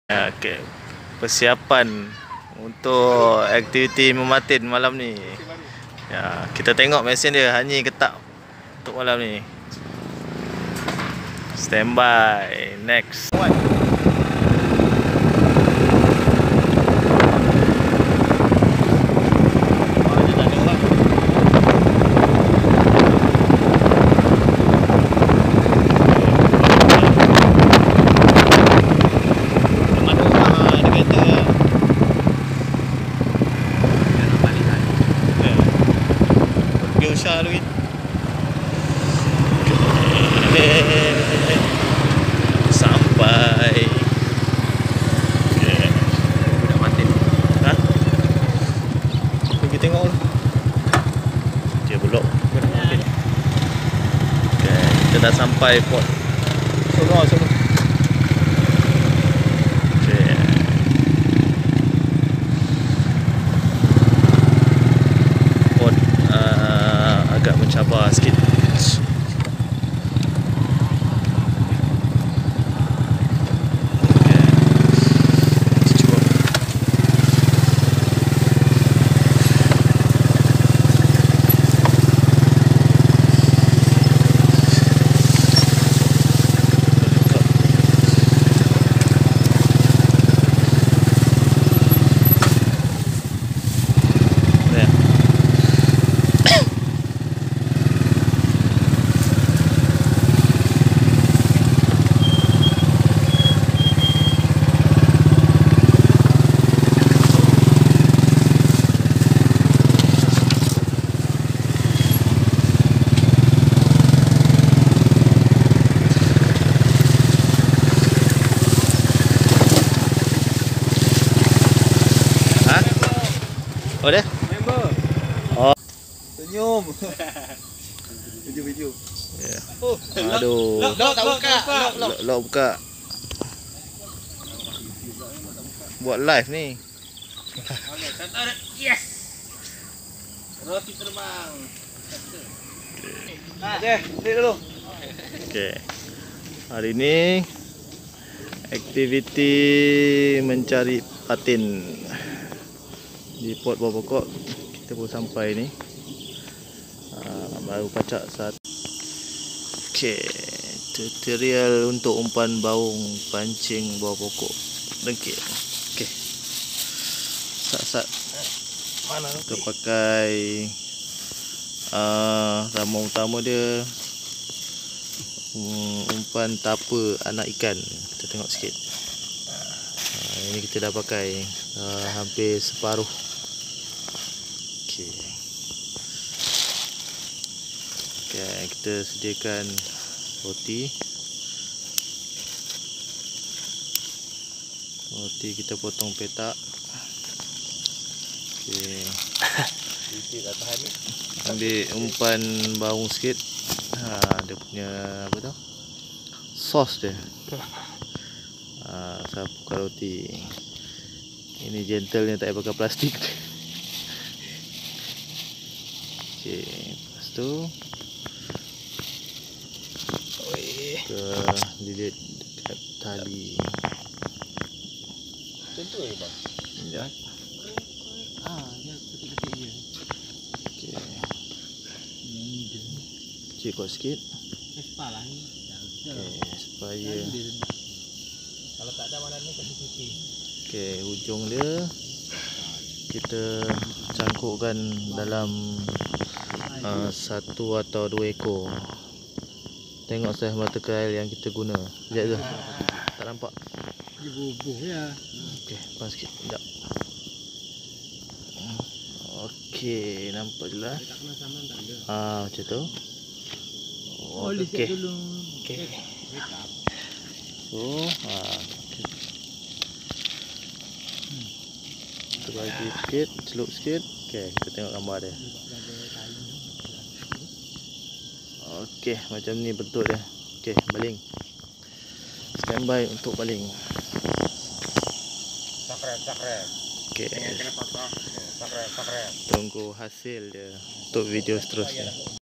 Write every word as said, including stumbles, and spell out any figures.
Okay. Persiapan untuk aktiviti mematin malam ni. Ya, kita tengok mesin dia hanyi ke tak untuk malam ni. Standby. Next. Usah lagi. Sampai. Okay. Dah mati. Ha? Pergi tengok dulu. Dia belok. Okay. Kita dah sampai port. Sono, sono. Okay. Port uh, agak mencabar sikit. Oh dia? Member. Oh. Senyum. Video-video. Ya. Oh, aduh. Lock, lock, tak buka. Lock, lock. Lock buka. Buat live ni. Okey, contoh yes. Roti terbang. Okey, klik dulu. Okey. Hari ni aktiviti mencari patin di Port Buah Pokok. Kita pun sampai ni. Uh, baru pacak saat. Okey, tutorial untuk umpan baung pancing buah pokok dengkil. Okey. Sat-sat. Mana tu? Kita pakai uh, ramuan utama dia. Um, umpan tapa anak ikan. Kita tengok sikit. Uh, ini kita dah pakai uh, hampir separuh. Okey. Okay, kita sediakan roti. Roti kita potong petak. Okey. Sikit dah tahan ni. Ambil umpan baung sikit. Ha, dia punya apa tu? Sos dia. Ha, sapukan roti. Ini gentlenya tak payah pakai plastik. Okey, lepas tu kita lilit dekat tali. Macam tu eh bang. Ya. Ah, dia ketik-ketik je. Okey. Okey, kuat sikit. Vespa lah ni. Okey, supaya kalau tak ada mana ni kasih putih. okey, hujung dia kita cangkukkan dalam uh, satu atau dua ekor. Tengok saiz mata kail yang kita guna. Lihat tu. Tak nampak. Dia bubuh ya. Okey, pas sikit. Sekejap. Okey, nampak jelas. Tak kena saman tak ada. Ah, macam tu. Oh, lihat dulu. Okey. So, ah. Kita bagi sikit, celup sikit. Okey, kita tengok gambar dia. Okey, macam ni bentuk dia. Okey, baling. Standby untuk baling. Sakret, sakret. Okey. Kena patah. Sakret, sakret. Tunggu hasil dia untuk video seterusnya.